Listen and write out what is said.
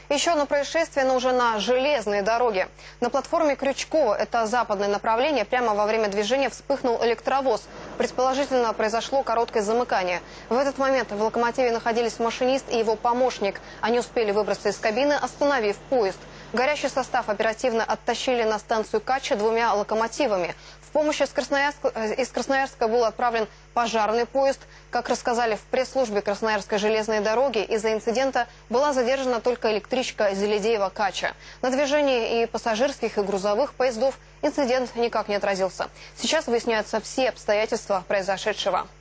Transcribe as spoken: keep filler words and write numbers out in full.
Еще одно происшествие, но уже на железной дороге. На платформе Крючкова, это западное направление, прямо во время движения вспыхнул электровоз. Предположительно, произошло короткое замыкание. В этот момент в локомотиве находились машинист и его помощник. Они успели выбраться из кабины, остановив поезд. Горящий состав оперативно оттащили на станцию Кача двумя локомотивами. В помощь из Красноярска, из Красноярска был отправлен пожарный поезд. Как рассказали в пресс-службе Красноярской железной дороги, из-за инцидента была задержана только электричка Зеледеева-Кача. На движении и пассажирских, и грузовых поездов инцидент никак не отразился. Сейчас выясняются все обстоятельства произошедшего.